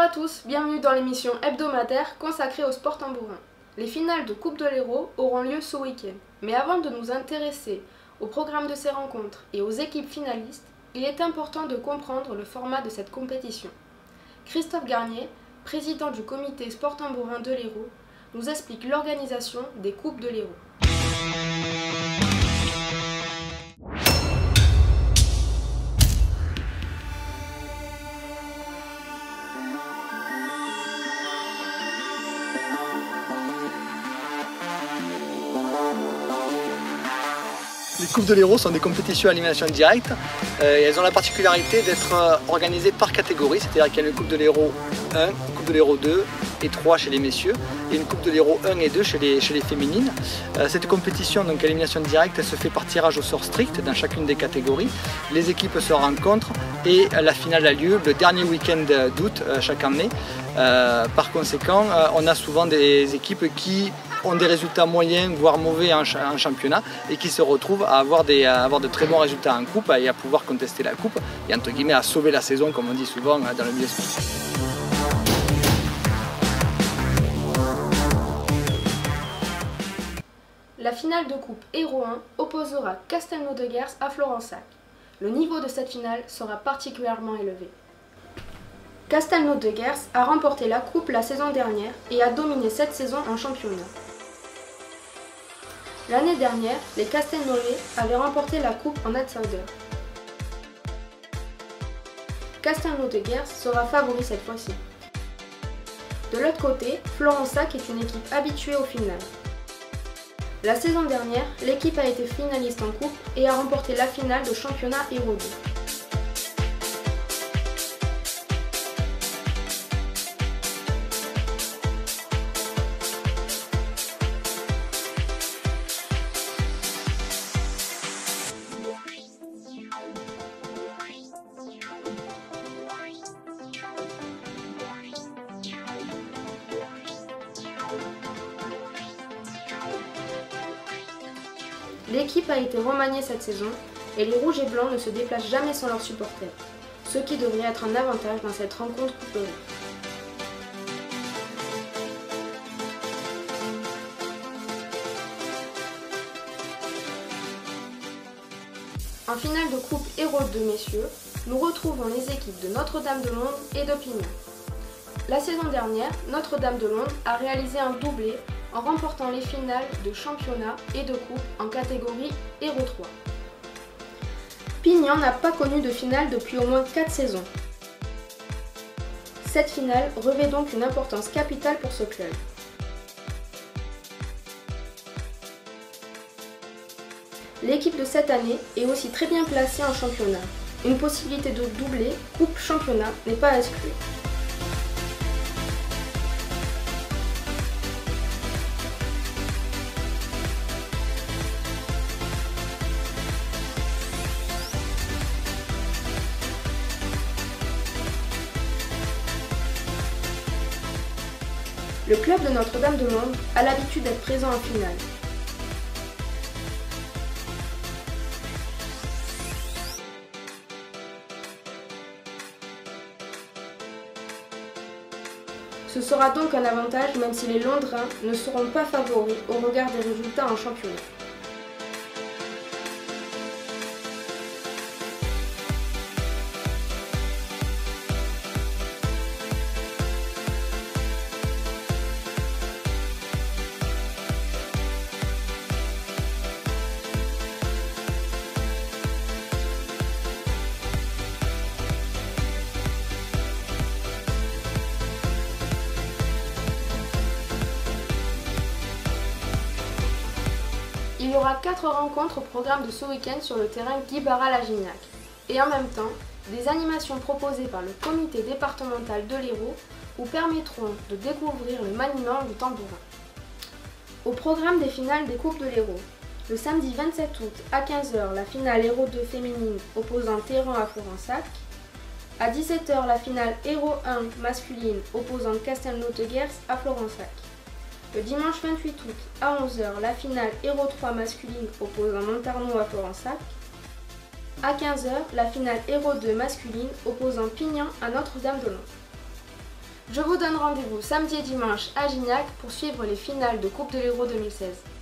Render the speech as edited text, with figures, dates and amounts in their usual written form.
à tous, bienvenue dans l'émission hebdomadaire consacrée au sport tambourin. Les finales de Coupe de l'Hérault auront lieu ce week-end. Mais avant de nous intéresser au programme de ces rencontres et aux équipes finalistes, il est important de comprendre le format de cette compétition. Christophe Garnier, président du comité sport tambourin de l'Hérault, nous explique l'organisation des Coupes de l'Hérault. Les Coupes de l'Hérault sont des compétitions à élimination directe et elles ont la particularité d'être organisées par catégorie, c'est-à-dire qu'il y a une Coupe de l'Hérault 1, une Coupe de l'Hérault 2 et 3 chez les messieurs et une Coupe de l'Hérault 1 et 2 chez les féminines. Cette compétition, donc à élimination directe, elle se fait par tirage au sort strict dans chacune des catégories. Les équipes se rencontrent et la finale a lieu le dernier week-end d'août chaque année. Par conséquent, on a souvent des équipes qui ont des résultats moyens, voire mauvais en championnat et qui se retrouvent à avoir de très bons résultats en coupe et à pouvoir contester la coupe et entre guillemets à sauver la saison comme on dit souvent dans le milieu sportif. La finale de coupe Hérault 1 opposera Castelnau-de-Guers à Florensac. Le niveau de cette finale sera particulièrement élevé. Castelnau-de-Guers a remporté la coupe la saison dernière et a dominé cette saison en championnat. L'année dernière, les Castelnaulais avaient remporté la coupe en outsider. Castelnau-de-Guers sera favori cette fois-ci. De l'autre côté, Florensac est une équipe habituée aux finales. La saison dernière, l'équipe a été finaliste en coupe et a remporté la finale de championnat Hérault 2. L'équipe a été remaniée cette saison et les rouges et blancs ne se déplacent jamais sans leurs supporters, ce qui devrait être un avantage dans cette rencontre couperée. En finale de coupe Hérault 2 messieurs, nous retrouvons les équipes de Notre-Dame-de-Londres et de Pignan. La saison dernière, Notre-Dame-de-Londres a réalisé un doublé en remportant les finales de championnat et de coupe en catégorie Hérault 3. Pignan n'a pas connu de finale depuis au moins 4 saisons. Cette finale revêt donc une importance capitale pour ce club. L'équipe de cette année est aussi très bien placée en championnat. Une possibilité de doubler coupe-championnat n'est pas exclue. Le club de Notre-Dame-de-Londres a l'habitude d'être présent en finale. Ce sera donc un avantage même si les Londrins ne seront pas favoris au regard des résultats en championnat. Il y aura 4 rencontres au programme de ce week-end sur le terrain Guy Barral-Lagignac. Et en même temps, des animations proposées par le comité départemental de l'Hérault vous permettront de découvrir le maniement du tambourin. Au programme des finales des Coupes de l'Hérault, le samedi 27 août à 15 h, la finale Hérault 2 féminine opposant Théran à Florensac. À 17 h, la finale Hérault 1 masculine opposant Castelnau-de-Guers à Florensac. Le dimanche 28 août à 11 h, la finale Hérault 3 masculine opposant Montarnot à Florensac. À 15 h, la finale Hérault 2 masculine opposant Pignan à Notre-Dame-de-Londres. Je vous donne rendez-vous samedi et dimanche à Gignac pour suivre les finales de Coupe de l'Hérault 2016.